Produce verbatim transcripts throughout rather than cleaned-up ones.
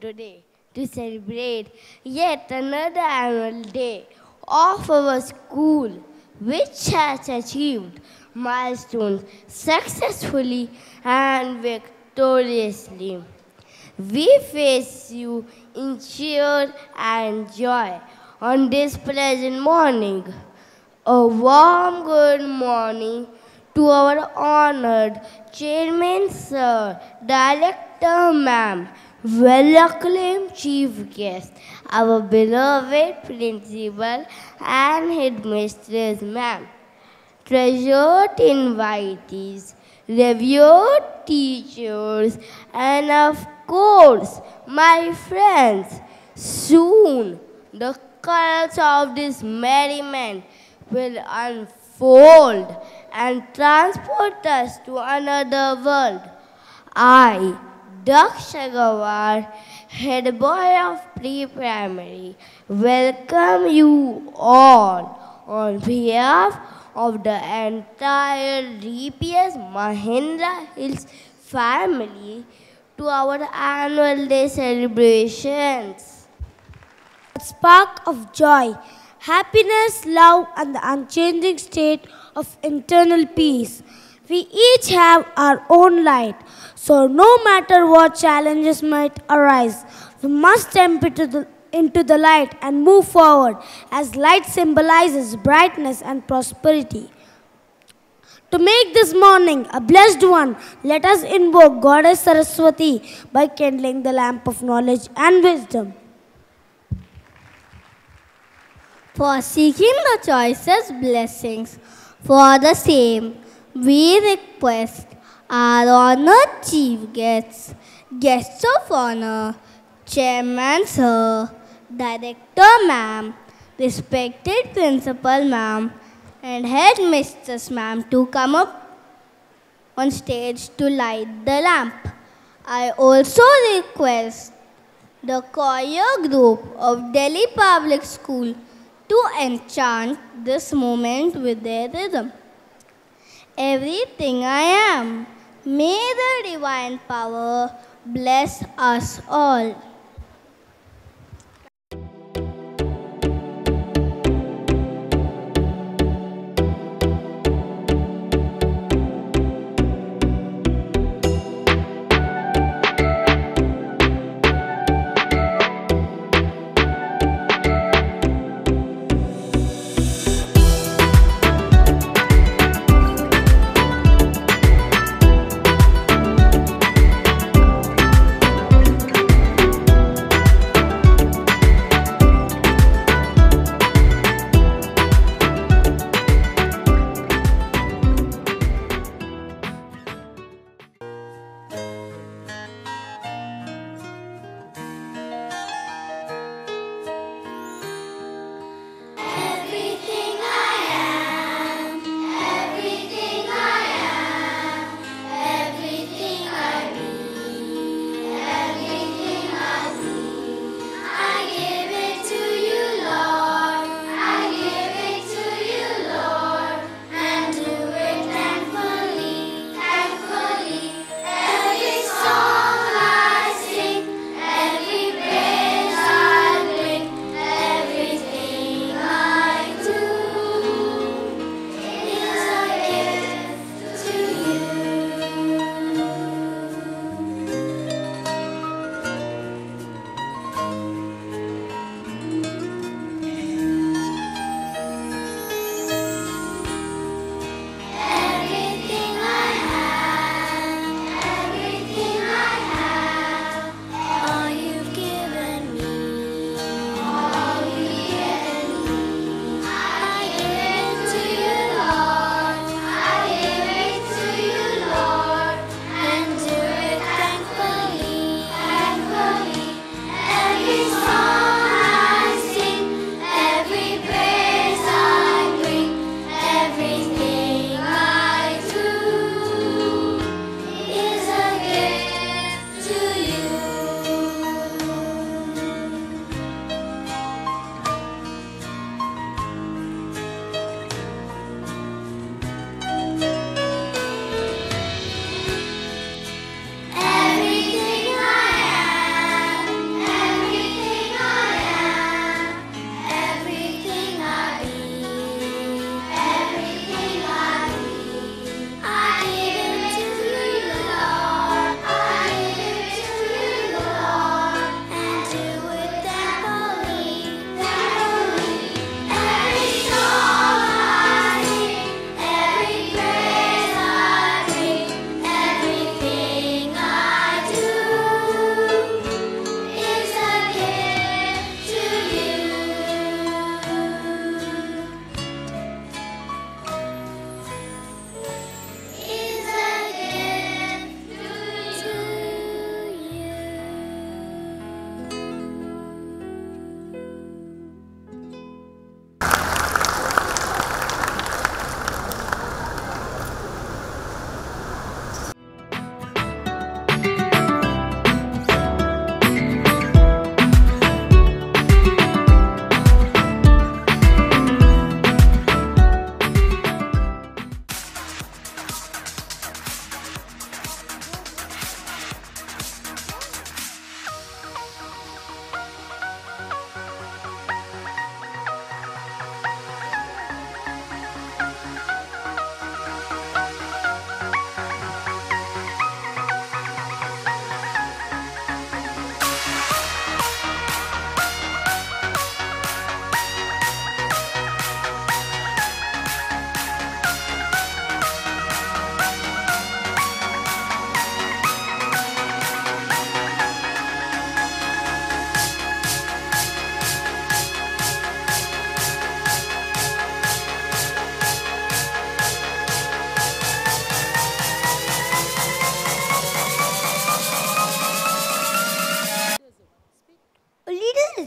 today to celebrate yet another annual day of our school, which has achieved milestones successfully and victoriously. We face you in cheer and joy on this pleasant morning. A warm good morning to our honored Chairman Sir, Director Ma'am, well-acclaimed Chief Guest, our beloved Principal and Headmistress Ma'am, treasured invitees, revered teachers, and of course, my friends, soon the colors of this merriment will unfold and transport us to another world. I, Daksha Gawar, head boy of pre-primary, welcome you all on behalf of the entire D P S Mahindra Hills family to our annual day celebrations. A spark of joy, happiness, love, and the unchanging state of internal peace. We each have our own light, so no matter what challenges might arise, we must step into the, into the light and move forward, as light symbolizes brightness and prosperity. To make this morning a blessed one, let us invoke Goddess Saraswati by kindling the lamp of knowledge and wisdom. For seeking the choicest blessings, for the same, we request our honored chief guests, guests of honor, Chairman Sir, Director Ma'am, respected Principal Ma'am, and Headmistress Ma'am to come up on stage to light the lamp. I also request the choir group of Delhi Public School to enchant this moment with their rhythm. Everything I am, may the divine power bless us all.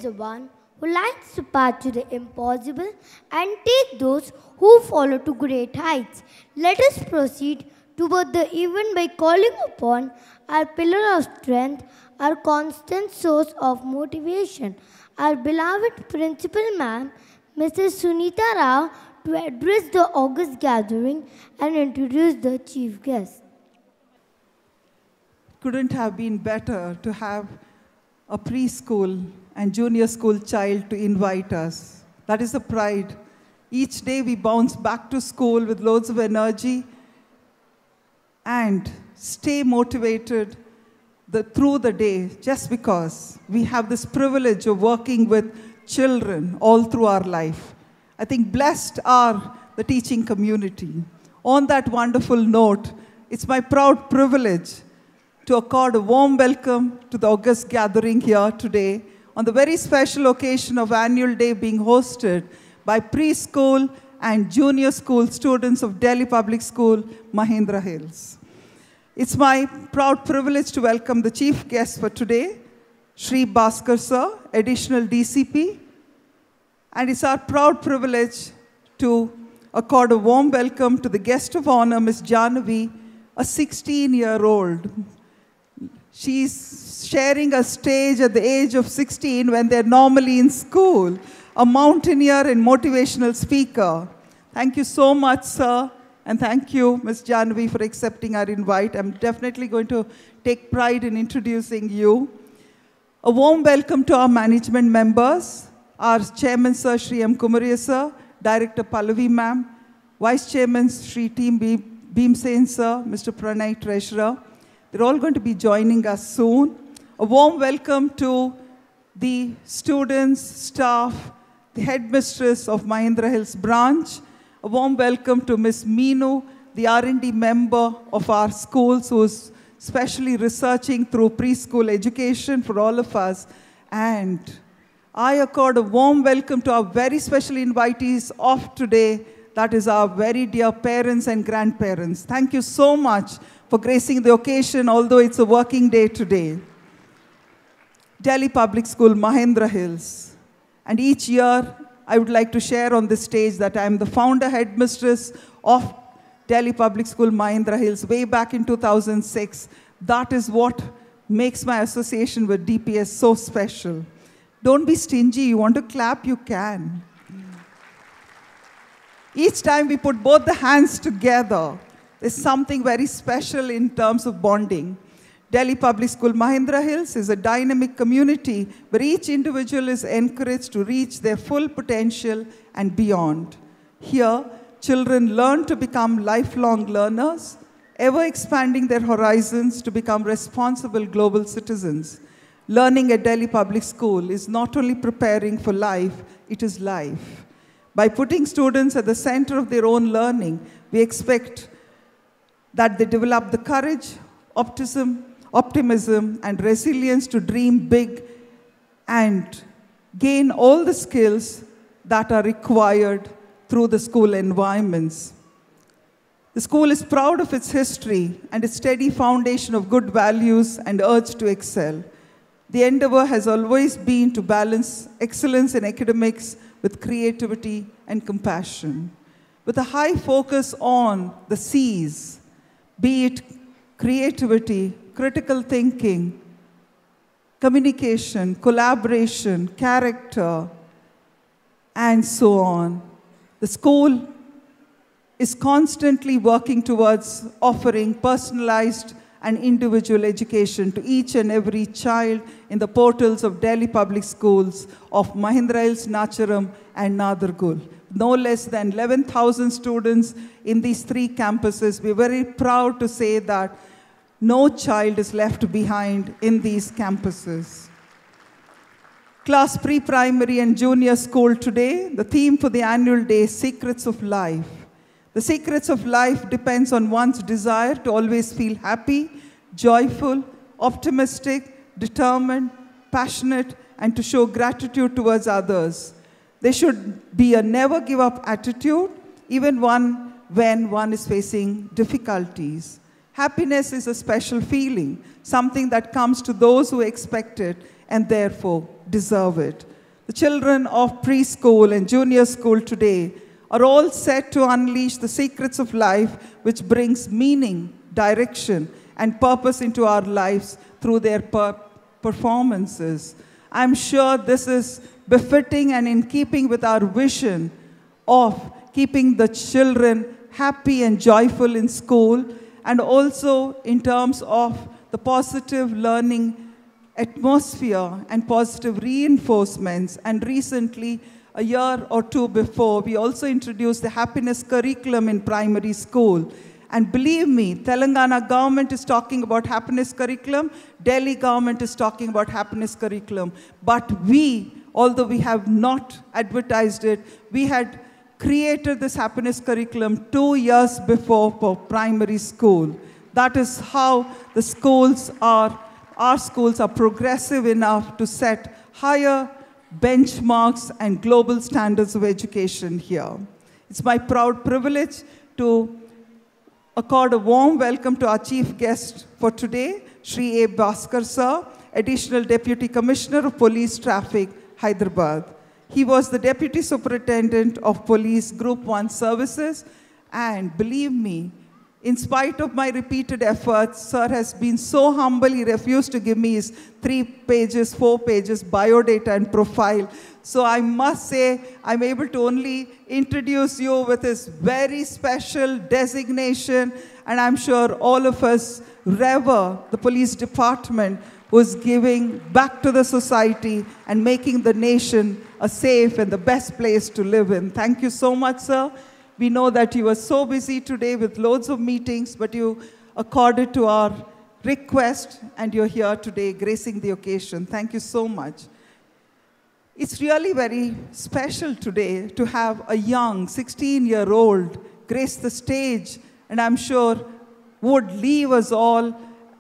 the one who lights the path to the impossible and take those who follow to great heights. Let us proceed toward the event by calling upon our pillar of strength, our constant source of motivation, our beloved Principal Ma'am, Missus Sunita Rao, to address the August gathering and introduce the chief guest. Couldn't have been better to have a preschool and junior school child to invite us. That is the pride. Each day we bounce back to school with loads of energy and stay motivated the, through the day just because we have this privilege of working with children all through our life. I think blessed are the teaching community. On that wonderful note, it's my proud privilege to accord a warm welcome to the August gathering here today on the very special occasion of Annual Day being hosted by preschool and junior school students of Delhi Public School, Mahindra Hills. It's my proud privilege to welcome the chief guest for today, Shri Bhaskar Sir, additional D C P. And it's our proud privilege to accord a warm welcome to the guest of honor, Miss Janavi, a sixteen-year-old. She's sharing a stage at the age of sixteen when they're normally in school, a mountaineer and motivational speaker. Thank you so much, sir. And thank you, Miz Janavi, for accepting our invite. I'm definitely going to take pride in introducing you. A warm welcome to our management members, our Chairman, Sir, Shri M. Kumaria, sir, Director Pallavi, ma'am, Vice Chairman, Shri Team Bhimsen, sir, Mister Pranay, Treasurer. They're all going to be joining us soon. A warm welcome to the students, staff, the headmistress of Mahindra Hills branch. A warm welcome to Miss Meenu, the R and D member of our schools, who's specially researching through preschool education for all of us. And I accord a warm welcome to our very special invitees of today, that is our very dear parents and grandparents. Thank you so much for gracing the occasion, although it's a working day today. Delhi Public School, Mahindra Hills. And each year, I would like to share on this stage that I am the founder headmistress of Delhi Public School, Mahindra Hills, way back in two thousand six. That is what makes my association with D P S so special. Don't be stingy. You want to clap, you can. Each time we put both the hands together, there's something very special in terms of bonding. Delhi Public School Mahindra Hills is a dynamic community where each individual is encouraged to reach their full potential and beyond. Here, children learn to become lifelong learners, ever expanding their horizons to become responsible global citizens. Learning at Delhi Public School is not only preparing for life, it is life. By putting students at the center of their own learning, we expect that they develop the courage, optimism, optimism, and resilience to dream big and gain all the skills that are required through the school environments. The school is proud of its history and its steady foundation of good values and urge to excel. The endeavor has always been to balance excellence in academics with creativity and compassion. With a high focus on the C's, be it creativity, critical thinking, communication, collaboration, character, and so on. The school is constantly working towards offering personalized and individual education to each and every child in the portals of Delhi Public Schools of Mahindra Hills, Nacharam, and Nadargul. No less than eleven thousand students in these three campuses. We're very proud to say that no child is left behind in these campuses. Class pre-primary and junior school today, the theme for the annual day is Secrets of Life. The secrets of life depends on one's desire to always feel happy, joyful, optimistic, determined, passionate, and to show gratitude towards others. There should be a never give up attitude, even one when one is facing difficulties. Happiness is a special feeling, something that comes to those who expect it and therefore deserve it. The children of preschool and junior school today are all set to unleash the secrets of life, which brings meaning, direction, and purpose into our lives through their per performances. I'm sure this is befitting and in keeping with our vision of keeping the children happy and joyful in school, and also in terms of the positive learning atmosphere and positive reinforcements. And recently, a year or two before, we also introduced the happiness curriculum in primary school. And believe me, Telangana government is talking about happiness curriculum, Delhi government is talking about happiness curriculum. But we, although we have not advertised it, we had created this happiness curriculum two years before for primary school. That is how the schools are, our schools are progressive enough to set higher benchmarks and global standards of education here. It's my proud privilege to accord a warm welcome to our chief guest for today, Shri A. Bhaskar Sir, Additional Deputy Commissioner of Police Traffic, Hyderabad. He was the Deputy Superintendent of Police Group one Services, and believe me, in spite of my repeated efforts, Sir has been so humble, he refused to give me his three pages, four pages biodata and profile. So I must say, I'm able to only introduce you with his very special designation, and I'm sure all of us revere the police department who's giving back to the society and making the nation a safe and the best place to live in. Thank you so much, sir. We know that you were so busy today with loads of meetings, but you accorded to our request and you're here today gracing the occasion. Thank you so much. It's really very special today to have a young sixteen-year-old grace the stage, and I'm sure would leave us all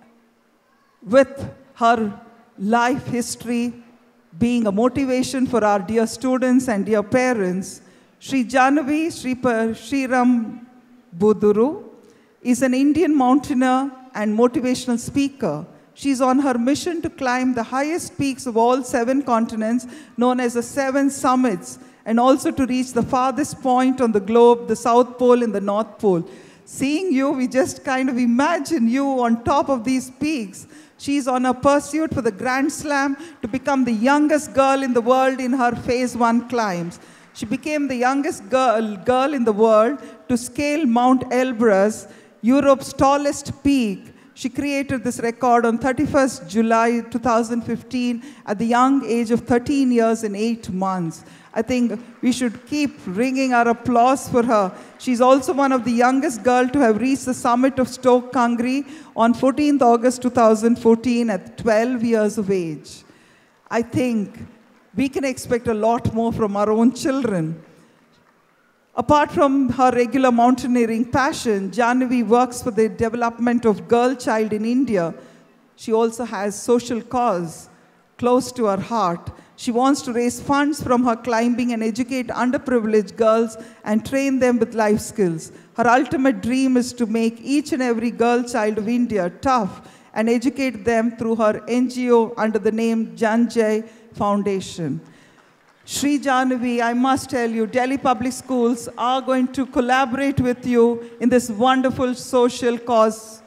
with her life history being a motivation for our dear students and dear parents. Sri Janavi Sri Sriram Buduru is an Indian mountaineer and motivational speaker. She's on her mission to climb the highest peaks of all seven continents, known as the seven summits, and also to reach the farthest point on the globe, the South Pole and the North Pole. Seeing you, we just kind of imagine you on top of these peaks. She's on a pursuit for the Grand Slam to become the youngest girl in the world in her phase one climbs. She became the youngest girl, girl in the world to scale Mount Elbrus, Europe's tallest peak. She created this record on thirty-first July two thousand fifteen at the young age of thirteen years and eight months. I think we should keep ringing our applause for her. She's also one of the youngest girls to have reached the summit of Stoke Kangri on fourteenth August two thousand fourteen at twelve years of age. I think we can expect a lot more from our own children. Apart from her regular mountaineering passion, Jahnavi works for the development of girl child in India. She also has social cause close to her heart. She wants to raise funds from her climbing and educate underprivileged girls and train them with life skills. Her ultimate dream is to make each and every girl child of India tough and educate them through her N G O under the name Janjay Foundation. Shri Jahnavi, I must tell you, Delhi Public Schools are going to collaborate with you in this wonderful social cause.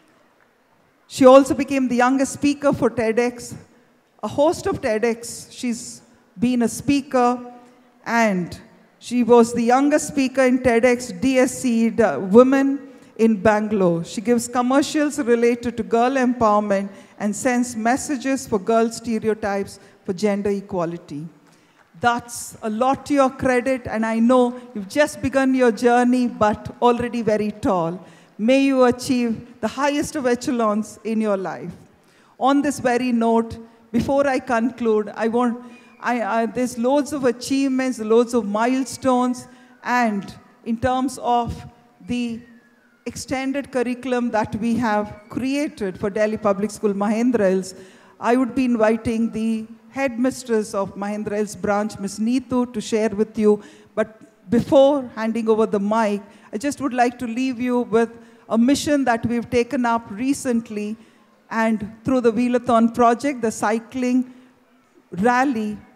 She also became the youngest speaker for TEDx, a host of TEDx. She's been a speaker, and she was the youngest speaker in TEDx D S C Women in Bangalore. She gives commercials related to girl empowerment and sends messages for girl stereotypes for gender equality. That's a lot to your credit, and I know you've just begun your journey, but already very tall. May you achieve the highest of echelons in your life. On this very note, before I conclude, I want, I, I, there's loads of achievements, loads of milestones, and in terms of the extended curriculum that we have created for Delhi Public School Mahendra Hills, I would be inviting the headmistress of Mahendra Hills branch, Miz Neetu, to share with you. But before handing over the mic, I just would like to leave you with a mission that we've taken up recently, and through the Wheelathon project, the cycling rally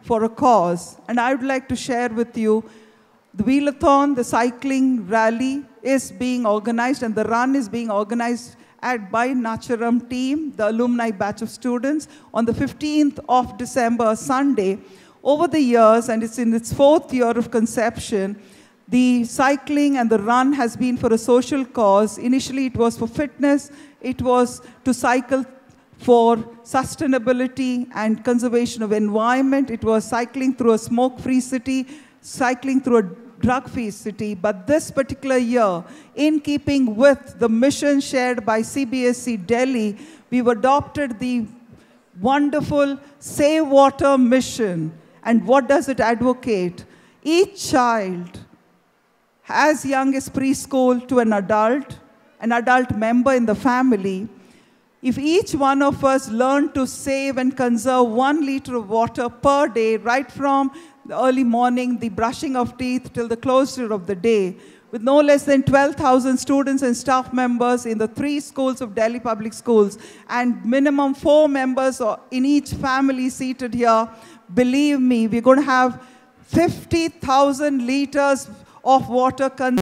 for a cause. And I would like to share with you the Wheelathon, the cycling rally is being organized, and the run is being organized at by Nacharam team, the alumni batch of students, on the fifteenth of December, Sunday. Over the years, and it's in its fourth year of conception, the cycling and the run has been for a social cause. Initially, it was for fitness. It was to cycle for sustainability and conservation of environment. It was cycling through a smoke-free city, cycling through a drug-free city. But this particular year, in keeping with the mission shared by C B S E Delhi, we've adopted the wonderful Save Water mission. And what does it advocate? Each child, as young as preschool to an adult, an adult member in the family, if each one of us learned to save and conserve one liter of water per day, right from the early morning, the brushing of teeth, till the closure of the day, with no less than twelve thousand students and staff members in the three schools of Delhi Public Schools, and minimum four members in each family seated here, believe me, we're going to have fifty thousand liters of water consumed